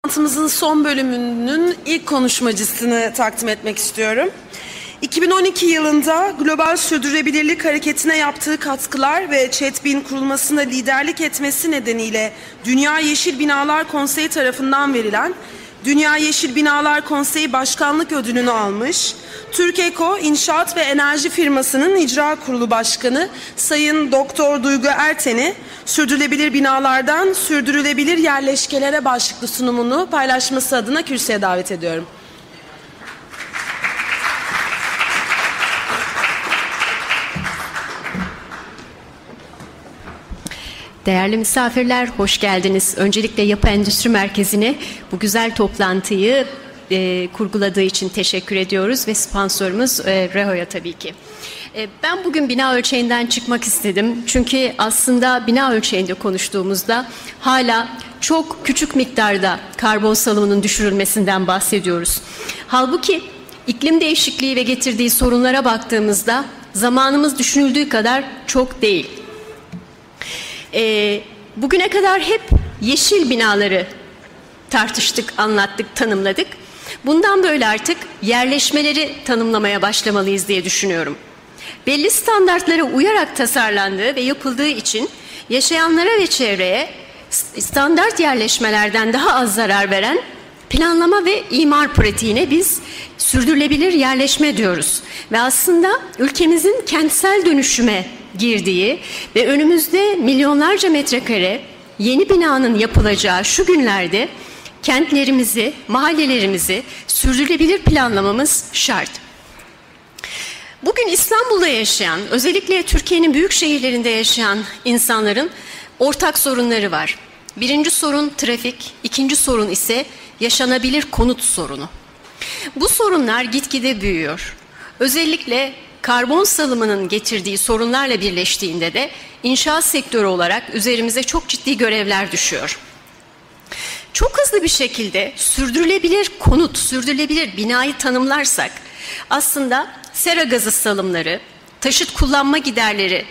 Toplantımızın son bölümünün ilk konuşmacısını takdim etmek istiyorum. 2012 yılında Global Sürdürülebilirlik Hareketi'ne yaptığı katkılar ve ÇEDBİ'nin kurulmasında liderlik etmesi nedeniyle Dünya Yeşil Binalar Konseyi tarafından verilen Dünya Yeşil Binalar Konseyi Başkanlık Ödülünü almış, Türkeko İnşaat ve Enerji Firması'nın İcra Kurulu Başkanı Sayın Doktor Duygu Erten'i sürdürülebilir binalardan sürdürülebilir yerleşkelere başlıklı sunumunu paylaşması adına kürsüye davet ediyorum. Değerli misafirler, hoş geldiniz. Öncelikle Yapı Endüstri Merkezi'ne bu güzel toplantıyı kurguladığı için teşekkür ediyoruz ve sponsorumuz REHO'ya tabii ki. Ben bugün bina ölçeğinden çıkmak istedim. Çünkü aslında bina ölçeğinde konuştuğumuzda hala çok küçük miktarda karbon salımının düşürülmesinden bahsediyoruz. Halbuki iklim değişikliği ve getirdiği sorunlara baktığımızda zamanımız düşünüldüğü kadar çok değil. Bugüne kadar hep yeşil binaları tartıştık, anlattık, tanımladık. Bundan böyle artık yerleşmeleri tanımlamaya başlamalıyız diye düşünüyorum. Belli standartlara uyarak tasarlandığı ve yapıldığı için yaşayanlara ve çevreye standart yerleşmelerden daha az zarar veren planlama ve imar pratiğine biz sürdürülebilir yerleşme diyoruz. Ve aslında ülkemizin kentsel dönüşüme girdiği ve önümüzde milyonlarca metrekare yeni binanın yapılacağı şu günlerde kentlerimizi, mahallelerimizi sürdürülebilir planlamamız şart. Bugün İstanbul'da yaşayan, özellikle Türkiye'nin büyük şehirlerinde yaşayan insanların ortak sorunları var. Birinci sorun trafik, ikinci sorun ise yaşanabilir konut sorunu. Bu sorunlar gitgide büyüyor. Özellikle karbon salımının getirdiği sorunlarla birleştiğinde de inşaat sektörü olarak üzerimize çok ciddi görevler düşüyor. Çok hızlı bir şekilde sürdürülebilir konut, sürdürülebilir binayı tanımlarsak aslında sera gazı salımları, taşıt kullanma giderleri,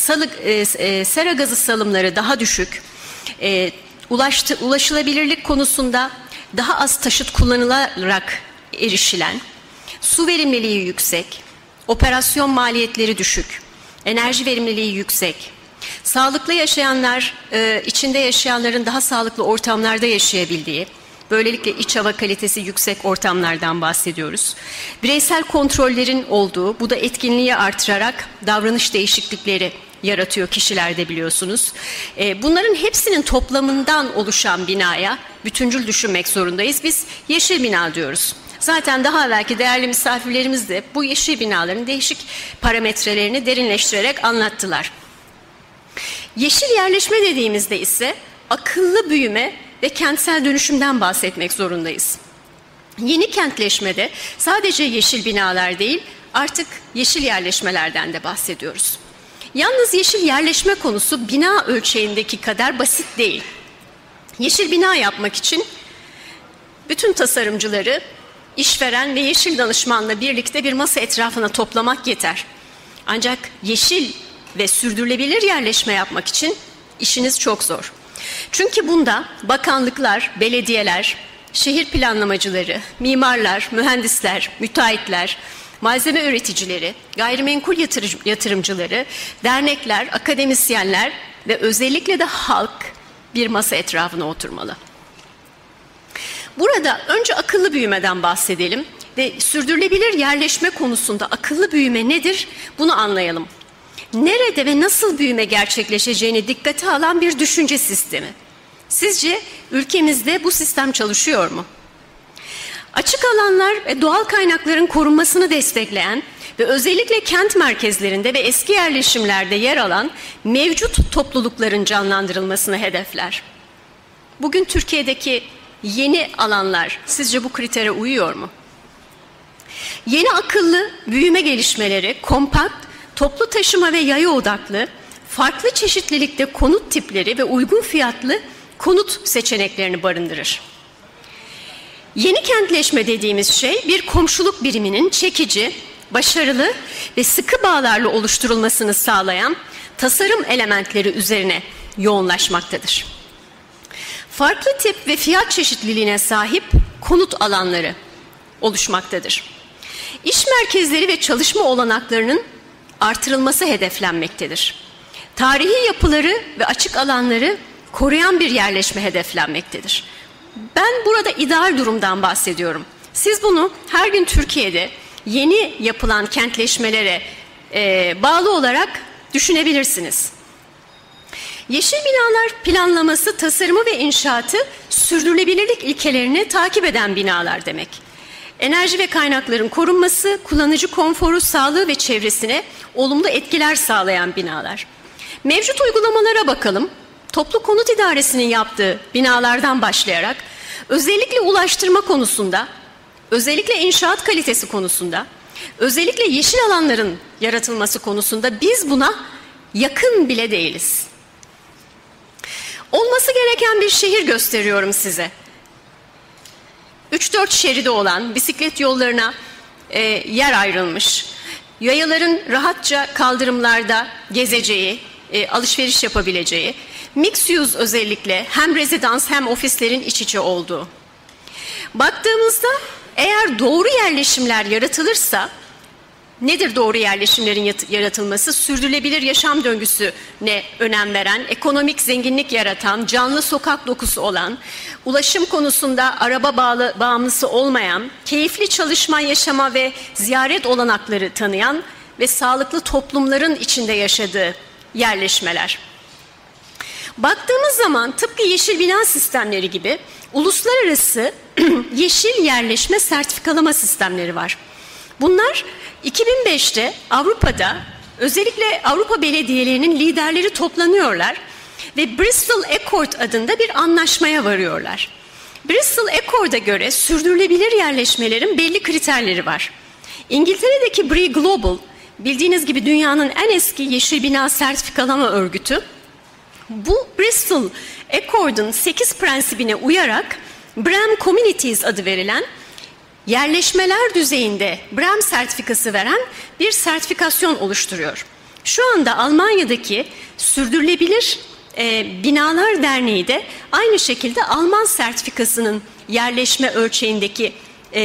sera gazı salımları daha düşük, ulaşılabilirlik konusunda daha az taşıt kullanılarak erişilen, su verimliliği yüksek, operasyon maliyetleri düşük, enerji verimliliği yüksek, sağlıklı yaşayanlar, içinde yaşayanların daha sağlıklı ortamlarda yaşayabildiği, böylelikle iç hava kalitesi yüksek ortamlardan bahsediyoruz. Bireysel kontrollerin olduğu, bu da etkinliği artırarak davranış değişiklikleri yaratıyor kişilerde biliyorsunuz. Bunların hepsinin toplamından oluşan binaya bütüncül düşünmek zorundayız. Biz yeşil bina diyoruz. Zaten daha evvelki değerli misafirlerimiz de bu yeşil binaların değişik parametrelerini derinleştirerek anlattılar. Yeşil yerleşme dediğimizde ise akıllı büyüme ve kentsel dönüşümden bahsetmek zorundayız. Yeni kentleşmede sadece yeşil binalar değil, artık yeşil yerleşmelerden de bahsediyoruz. Yalnız yeşil yerleşme konusu bina ölçeğindeki kadar basit değil. Yeşil bina yapmak için bütün tasarımcıları, işveren ve yeşil danışmanla birlikte bir masa etrafına toplamak yeter. Ancak yeşil ve sürdürülebilir yerleşme yapmak için işiniz çok zor. Çünkü bunda bakanlıklar, belediyeler, şehir planlamacıları, mimarlar, mühendisler, müteahhitler, malzeme üreticileri, gayrimenkul yatırımcıları, dernekler, akademisyenler ve özellikle de halk bir masa etrafına oturmalı. Burada önce akıllı büyümeden bahsedelim ve sürdürülebilir yerleşme konusunda akıllı büyüme nedir bunu anlayalım. Nerede ve nasıl büyüme gerçekleşeceğini dikkate alan bir düşünce sistemi. Sizce ülkemizde bu sistem çalışıyor mu? Açık alanlar ve doğal kaynakların korunmasını destekleyen ve özellikle kent merkezlerinde ve eski yerleşimlerde yer alan mevcut toplulukların canlandırılmasını hedefler. Bugün Türkiye'deki yeni alanlar sizce bu kritere uyuyor mu? Yeni akıllı büyüme gelişmeleri kompakt, toplu taşıma ve yaya odaklı, farklı çeşitlilikte konut tipleri ve uygun fiyatlı konut seçeneklerini barındırır. Yeni kentleşme dediğimiz şey bir komşuluk biriminin çekici, başarılı ve sıkı bağlarla oluşturulmasını sağlayan tasarım elementleri üzerine yoğunlaşmaktadır. farklı tip ve fiyat çeşitliliğine sahip konut alanları oluşmaktadır. İş merkezleri ve çalışma olanaklarının artırılması hedeflenmektedir. Tarihi yapıları ve açık alanları koruyan bir yerleşme hedeflenmektedir. Ben burada ideal durumdan bahsediyorum. Siz bunu her gün Türkiye'de yeni yapılan kentleşmelere bağlı olarak düşünebilirsiniz. Yeşil binalar planlaması, tasarımı ve inşaatı sürdürülebilirlik ilkelerini takip eden binalar demek. Enerji ve kaynakların korunması, kullanıcı konforu, sağlığı ve çevresine olumlu etkiler sağlayan binalar. Mevcut uygulamalara bakalım. Toplu Konut İdaresi'nin yaptığı binalardan başlayarak özellikle ulaştırma konusunda, özellikle inşaat kalitesi konusunda, özellikle yeşil alanların yaratılması konusunda biz buna yakın bile değiliz. Olması gereken bir şehir gösteriyorum size. 3-4 şeridi olan bisiklet yollarına yer ayrılmış, yayaların rahatça kaldırımlarda gezeceği, alışveriş yapabileceği, mixed use özellikle hem rezidans hem ofislerin iç içe olduğu. Baktığımızda eğer doğru yerleşimler yaratılırsa, nedir doğru yerleşimlerin yaratılması? Sürdürülebilir yaşam döngüsüne önem veren, ekonomik zenginlik yaratan, canlı sokak dokusu olan, ulaşım konusunda araba bağımlısı olmayan, keyifli çalışma, yaşama ve ziyaret olanakları tanıyan ve sağlıklı toplumların içinde yaşadığı yerleşmeler. Baktığımız zaman tıpkı yeşil bina sistemleri gibi uluslararası yeşil yerleşme sertifikalama sistemleri var. Bunlar 2005'te Avrupa'da özellikle Avrupa belediyelerinin liderleri toplanıyorlar ve Bristol Accord adında bir anlaşmaya varıyorlar. Bristol Accord'a göre sürdürülebilir yerleşmelerin belli kriterleri var. İngiltere'deki BREEAM Global, bildiğiniz gibi dünyanın en eski yeşil bina sertifikalama örgütü, bu Bristol Accord'un 8 prensibine uyarak BREEAM Communities adı verilen yerleşmeler düzeyinde BREEAM sertifikası veren bir sertifikasyon oluşturuyor. Şu anda Almanya'daki Sürdürülebilir Binalar Derneği de aynı şekilde Alman sertifikasının yerleşme ölçeğindeki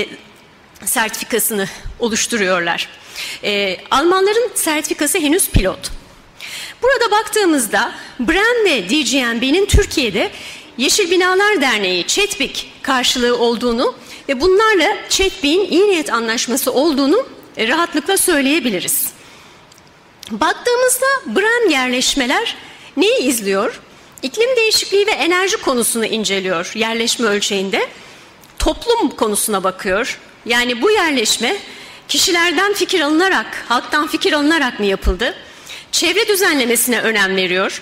sertifikasını oluşturuyorlar. Almanların sertifikası henüz pilot. Burada baktığımızda BREEAM ve DGNB'nin Türkiye'de Yeşil Binalar Derneği, ÇETBİK karşılığı olduğunu ve bunlarla ÇETBİK'in iyi niyet anlaşması olduğunu rahatlıkla söyleyebiliriz. Baktığımızda BREEAM yerleşmeler neyi izliyor? İklim değişikliği ve enerji konusunu inceliyor yerleşme ölçeğinde. Toplum konusuna bakıyor. Yani bu yerleşme kişilerden fikir alınarak, halktan fikir alınarak mı yapıldı? Çevre düzenlemesine önem veriyor.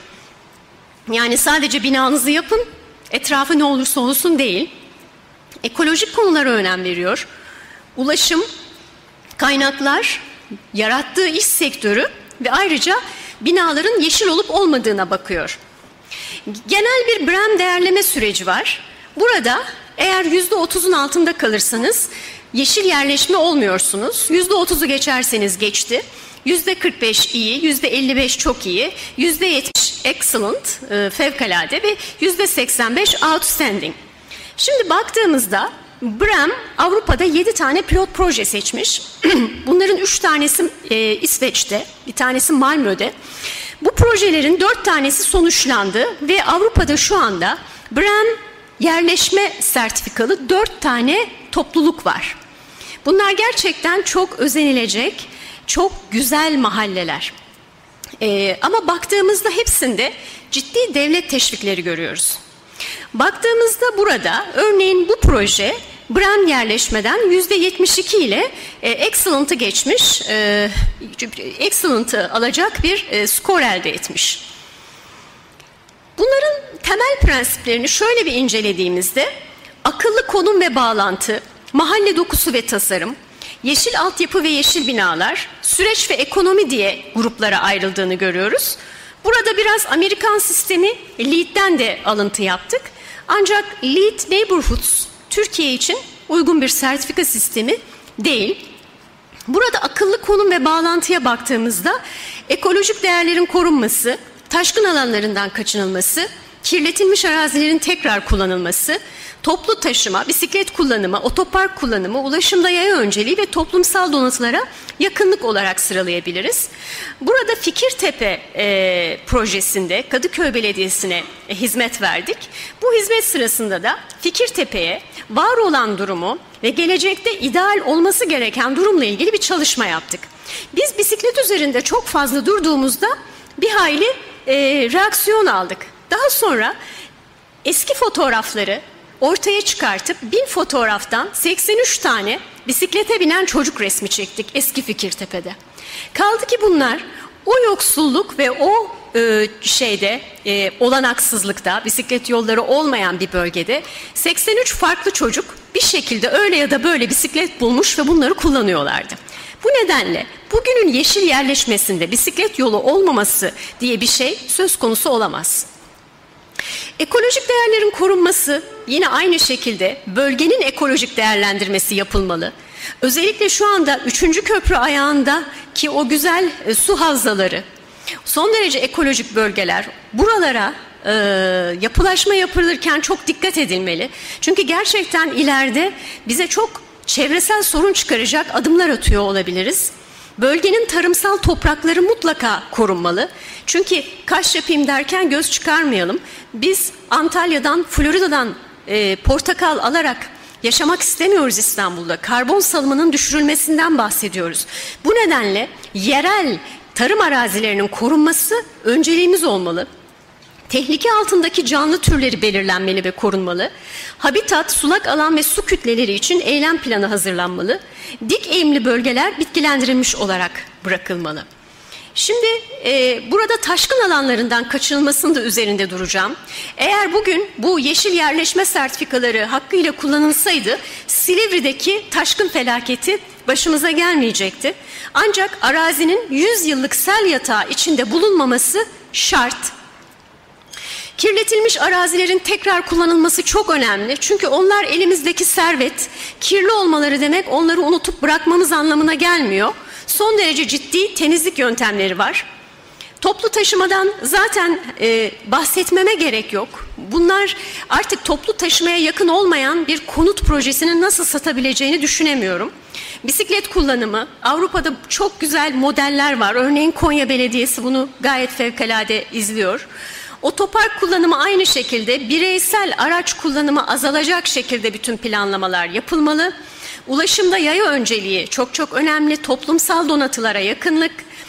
Yani sadece binanızı yapın, etrafı ne olursa olsun değil. Ekolojik konulara önem veriyor. Ulaşım, kaynaklar, yarattığı iş sektörü ve ayrıca binaların yeşil olup olmadığına bakıyor. Genel bir BREEAM değerleme süreci var. Burada eğer %30'un altında kalırsanız yeşil yerleşme olmuyorsunuz. %30'u geçerseniz geçti. %45 iyi, %55 çok iyi, %70 excellent, fevkalade ve %85 outstanding. Şimdi baktığımızda BREEAM Avrupa'da 7 tane pilot proje seçmiş. Bunların 3 tanesi İsveç'te, bir tanesi Malmö'de. Bu projelerin 4 tanesi sonuçlandı ve Avrupa'da şu anda BREEAM yerleşme sertifikalı 4 tane topluluk var. Bunlar gerçekten çok özenilecek, çok güzel mahalleler. Ama baktığımızda hepsinde ciddi devlet teşvikleri görüyoruz. Baktığımızda burada örneğin bu proje BREEAM yerleşmeden %72 ile Excellent'ı geçmiş, Excellent'ı alacak bir skor elde etmiş. Bunların temel prensiplerini şöyle bir incelediğimizde akıllı konum ve bağlantı, mahalle dokusu ve tasarım, yeşil altyapı ve yeşil binalar, süreç ve ekonomi diye gruplara ayrıldığını görüyoruz. Burada biraz Amerikan sistemi LEED'den de alıntı yaptık. Ancak LEED Neighborhoods Türkiye için uygun bir sertifika sistemi değil. Burada akıllı konum ve bağlantıya baktığımızda ekolojik değerlerin korunması, taşkın alanlarından kaçınılması, kirletilmiş arazilerin tekrar kullanılması, toplu taşıma, bisiklet kullanımı, otopark kullanımı, ulaşımda yaya önceliği ve toplumsal donatılara yakınlık olarak sıralayabiliriz. Burada Fikirtepe projesinde Kadıköy Belediyesi'ne hizmet verdik. Bu hizmet sırasında da Fikirtepe'ye var olan durumu ve gelecekte ideal olması gereken durumla ilgili bir çalışma yaptık. Biz bisiklet üzerinde çok fazla durduğumuzda bir hayli reaksiyon aldık. Daha sonra eski fotoğrafları ortaya çıkartıp 1000 fotoğraftan 83 tane bisiklete binen çocuk resmi çektik eski Fikirtepe'de. Kaldı ki bunlar o yoksulluk ve o olanaksızlıkta, bisiklet yolları olmayan bir bölgede 83 farklı çocuk bir şekilde öyle ya da böyle bisiklet bulmuş ve bunları kullanıyorlardı. Bu nedenle bugünün yeşil yerleşmesinde bisiklet yolu olmaması diye bir şey söz konusu olamaz. Ekolojik değerlerin korunması yine aynı şekilde bölgenin ekolojik değerlendirmesi yapılmalı. Özellikle şu anda 3. köprü ayağındaki o güzel su havzaları, son derece ekolojik bölgeler, buralara yapılaşma yapılırken çok dikkat edilmeli. Çünkü gerçekten ileride bize çok çevresel sorun çıkaracak adımlar atıyor olabiliriz. Bölgenin tarımsal toprakları mutlaka korunmalı. Çünkü kaş yapayım derken göz çıkarmayalım. Biz Antalya'dan, Florida'dan portakal alarak yaşamak istemiyoruz İstanbul'da. Karbon salımının düşürülmesinden bahsediyoruz. Bu nedenle yerel tarım arazilerinin korunması önceliğimiz olmalı. Tehlike altındaki canlı türleri belirlenmeli ve korunmalı. Habitat, sulak alan ve su kütleleri için eylem planı hazırlanmalı. Dik eğimli bölgeler bitkilendirilmiş olarak bırakılmalı. Şimdi burada taşkın alanlarından kaçınılmasının da üzerinde duracağım. Eğer bugün bu yeşil yerleşme sertifikaları hakkıyla kullanılsaydı Silivri'deki taşkın felaketi başımıza gelmeyecekti. Ancak arazinin 100 yıllık sel yatağı içinde bulunmaması şart. Kirletilmiş arazilerin tekrar kullanılması çok önemli. Çünkü onlar elimizdeki servet. Kirli olmaları demek onları unutup bırakmamız anlamına gelmiyor. Son derece ciddi temizlik yöntemleri var. Toplu taşımadan zaten bahsetmeme gerek yok. Bunlar artık toplu taşımaya yakın olmayan bir konut projesini nasıl satabileceğini düşünemiyorum. Bisiklet kullanımı, Avrupa'da çok güzel modeller var. Örneğin Konya Belediyesi bunu gayet fevkalade izliyor. Otopark kullanımı aynı şekilde, bireysel araç kullanımı azalacak şekilde bütün planlamalar yapılmalı. Ulaşımda yaya önceliği çok önemli, toplumsal donatılara yakınlık.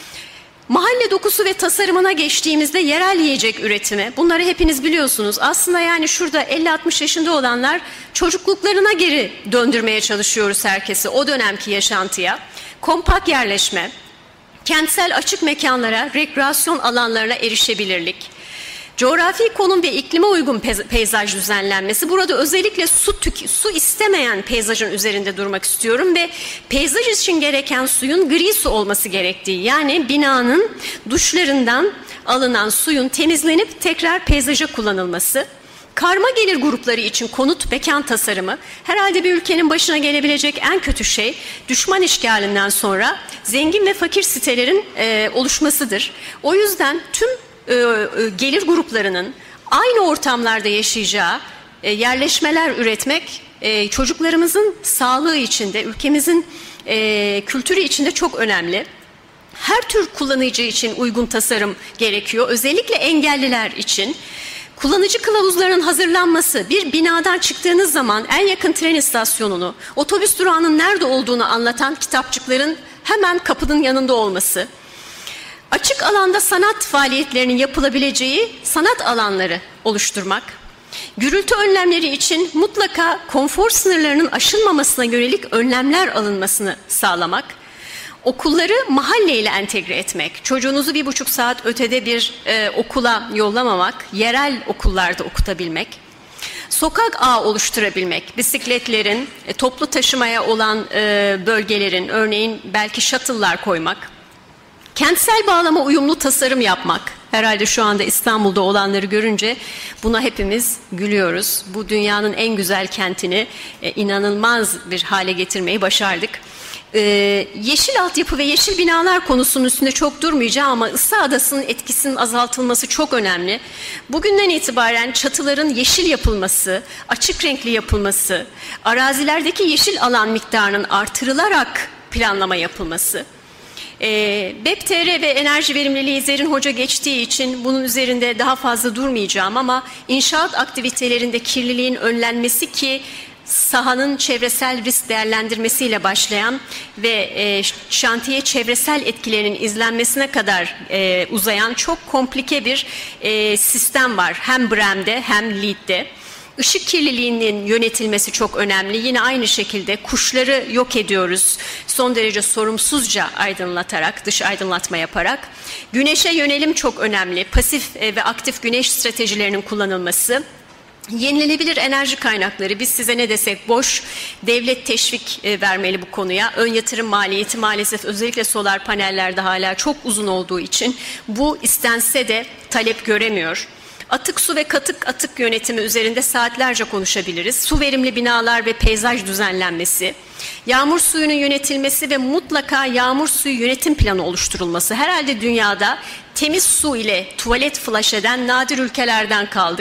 Mahalle dokusu ve tasarımına geçtiğimizde yerel yiyecek üretimi, bunları hepiniz biliyorsunuz. Aslında yani şurada 50-60 yaşında olanlar çocukluklarına geri döndürmeye çalışıyoruz herkesi o dönemki yaşantıya. Kompakt yerleşme, kentsel açık mekanlara, rekreasyon alanlarına erişebilirlik. Coğrafi konum ve iklime uygun peyzaj düzenlenmesi. Burada özellikle su istemeyen peyzajın üzerinde durmak istiyorum ve peyzaj için gereken suyun gri su olması gerektiği, yani binanın duşlarından alınan suyun temizlenip tekrar peyzaja kullanılması. Karma gelir grupları için konut, mekan tasarımı herhalde bir ülkenin başına gelebilecek en kötü şey düşman işgalinden sonra zengin ve fakir sitelerin oluşmasıdır. O yüzden tüm gelir gruplarının aynı ortamlarda yaşayacağı yerleşmeler üretmek çocuklarımızın sağlığı içinde, ülkemizin kültürü içinde çok önemli. Her tür kullanıcı için uygun tasarım gerekiyor. Özellikle engelliler için. Kullanıcı kılavuzlarının hazırlanması, bir binadan çıktığınız zaman en yakın tren istasyonunu, otobüs durağının nerede olduğunu anlatan kitapçıkların hemen kapının yanında olması. Açık alanda sanat faaliyetlerinin yapılabileceği sanat alanları oluşturmak, gürültü önlemleri için mutlaka konfor sınırlarının aşılmamasına yönelik önlemler alınmasını sağlamak, okulları mahalleyle entegre etmek, çocuğunuzu 1,5 saat ötede bir okula yollamamak, yerel okullarda okutabilmek, sokak ağı oluşturabilmek, bisikletlerin, toplu taşımaya olan bölgelerin, örneğin belki shuttle'lar koymak, kentsel bağlama uyumlu tasarım yapmak. Herhalde şu anda İstanbul'da olanları görünce buna hepimiz gülüyoruz. Bu dünyanın en güzel kentini inanılmaz bir hale getirmeyi başardık. Yeşil altyapı ve yeşil binalar konusunun üstünde çok durmayacağım ama ısı adasının etkisinin azaltılması çok önemli. Bugünden itibaren çatıların yeşil yapılması, açık renkli yapılması, arazilerdeki yeşil alan miktarının artırılarak planlama yapılması. BEP-TR ve enerji verimliliği Zerrin Hoca geçtiği için bunun üzerinde daha fazla durmayacağım ama inşaat aktivitelerinde kirliliğin önlenmesi ki sahanın çevresel risk değerlendirmesiyle başlayan ve şantiye çevresel etkilerinin izlenmesine kadar uzayan çok komplike bir sistem var. Hem BREM'de hem LEED'de. Işık kirliliğinin yönetilmesi çok önemli. Yine aynı şekilde kuşları yok ediyoruz. Son derece sorumsuzca aydınlatarak, dış aydınlatma yaparak. Güneşe yönelim çok önemli. Pasif ve aktif güneş stratejilerinin kullanılması. Yenilenebilir enerji kaynakları, biz size ne desek boş, devlet teşvik vermeli bu konuya. Ön yatırım maliyeti maalesef özellikle solar panellerde hala çok uzun olduğu için bu istense de talep göremiyor. Atık su ve katık atık yönetimi üzerinde saatlerce konuşabiliriz. Su verimli binalar ve peyzaj düzenlenmesi, yağmur suyunun yönetilmesi ve mutlaka yağmur suyu yönetim planı oluşturulması. Herhalde dünyada temiz su ile tuvalet flush eden nadir ülkelerden kaldık.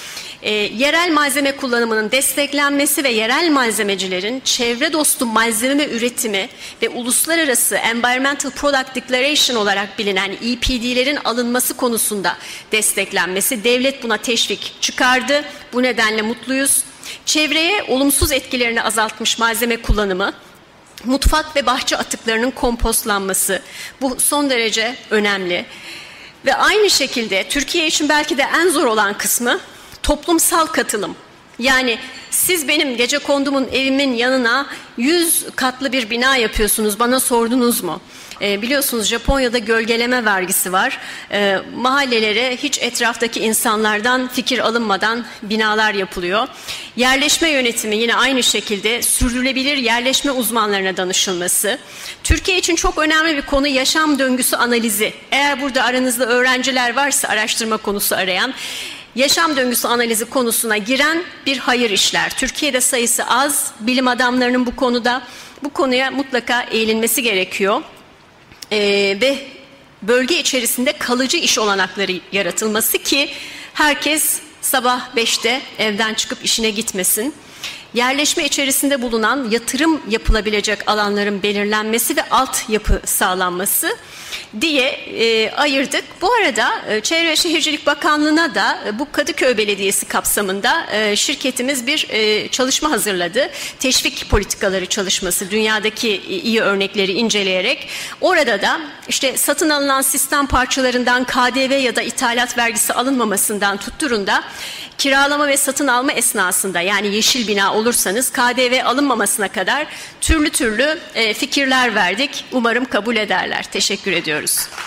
Yerel malzeme kullanımının desteklenmesi ve yerel malzemecilerin çevre dostu malzeme üretimi ve uluslararası Environmental Product Declaration olarak bilinen EPD'lerin alınması konusunda desteklenmesi. Devlet buna teşvik çıkardı. Bu nedenle mutluyuz. Çevreye olumsuz etkilerini azaltmış malzeme kullanımı, mutfak ve bahçe atıklarının kompostlanması, bu son derece önemli. Ve aynı şekilde Türkiye için belki de en zor olan kısmı toplumsal katılım. Yani siz benim gecekondumun evimin yanına 100 katlı bir bina yapıyorsunuz, bana sordunuz mu? Biliyorsunuz Japonya'da gölgeleme vergisi var. Mahallelere hiç etraftaki insanlardan fikir alınmadan binalar yapılıyor. Yerleşme yönetimi yine aynı şekilde sürdürülebilir yerleşme uzmanlarına danışılması. Türkiye için çok önemli bir konu yaşam döngüsü analizi. Eğer burada aranızda öğrenciler varsa araştırma konusu arayan, yaşam döngüsü analizi konusuna giren bir hayır işler. Türkiye'de sayısı az, bilim adamlarının bu konuya mutlaka eğilinmesi gerekiyor. Ve bölge içerisinde kalıcı iş olanakları yaratılması ki herkes sabah 5'te evden çıkıp işine gitmesin. Yerleşme içerisinde bulunan yatırım yapılabilecek alanların belirlenmesi ve altyapı sağlanması diye ayırdık. Bu arada Çevre ve Şehircilik Bakanlığı'na da bu Kadıköy Belediyesi kapsamında şirketimiz bir çalışma hazırladı. Teşvik politikaları çalışması, dünyadaki iyi örnekleri inceleyerek. Orada da işte satın alınan sistem parçalarından KDV ya da ithalat vergisi alınmamasından tutturun da kiralama ve satın alma esnasında, yani yeşil bina olursanız KDV alınmamasına kadar türlü fikirler verdik. Umarım kabul ederler. Teşekkür ediyoruz.